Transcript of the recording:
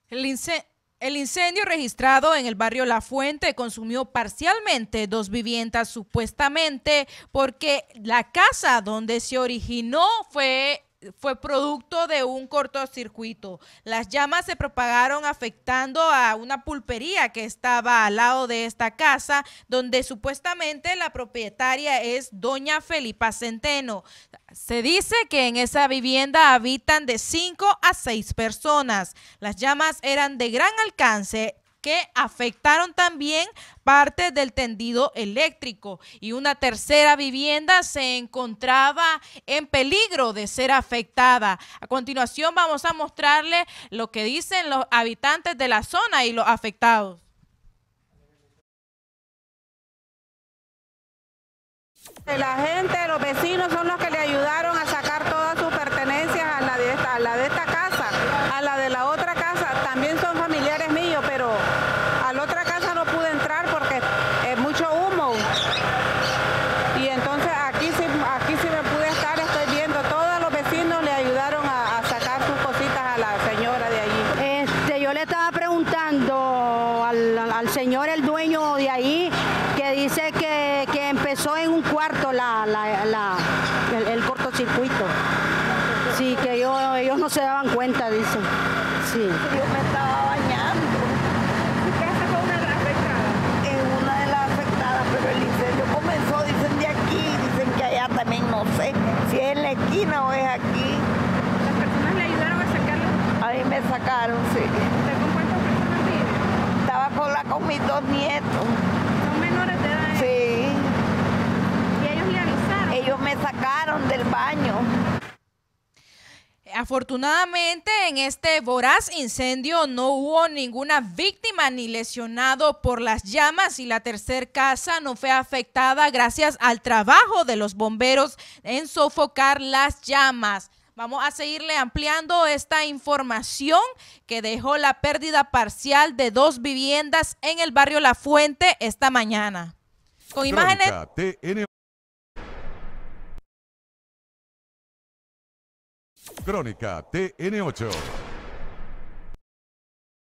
El incendio registrado en el barrio La Fuente consumió parcialmente 2 viviendas, supuestamente porque la casa donde se originó fue producto de un cortocircuito. Las llamas se propagaron afectando a una pulpería que estaba al lado de esta casa, donde supuestamente la propietaria es doña Felipa Centeno. Se dice que en esa vivienda habitan de 5 a 6 personas. Las llamas eran de gran alcance que afectaron también parte del tendido eléctrico, y una tercera vivienda se encontraba en peligro de ser afectada. A continuación vamos a mostrarle lo que dicen los habitantes de la zona y los afectados. La gente, los vecinos son los que le ayudaron a sacar todas sus pertenencias a la de esta casa, a la de la otra casa. También son familiares míos, pero a la otra casa no pude entrar porque es mucho humo. Y entonces aquí sí me pude estar, estoy viendo, todos los vecinos le ayudaron a sacar sus cositas a la señora de allí. Yo le estaba preguntando al señor, el dueño de ahí, que dice que empezó en un cuarto el cortocircuito. Sí, que ellos no se daban cuenta, dice. Sí. Yo me estaba bañando. ¿Su casa fue una de las afectadas? Es una de las afectadas, pero el incendio comenzó, dicen de aquí, dicen que allá también, no sé si es en la esquina o es aquí. ¿Las personas le ayudaron a sacarla? Ahí me sacaron, sí. ¿Usted con cuántas personas vive? Estaba sola con mis 2 nietos. ¿Son menores de edad? Sí. ¿Y ellos le avisaron? Ellos me sacaron del baño. Afortunadamente, en este voraz incendio no hubo ninguna víctima ni lesionado por las llamas, y la tercera casa no fue afectada gracias al trabajo de los bomberos en sofocar las llamas. Vamos a seguirle ampliando esta información que dejó la pérdida parcial de 2 viviendas en el barrio La Fuente esta mañana. Con imágenes... Crónica TN8.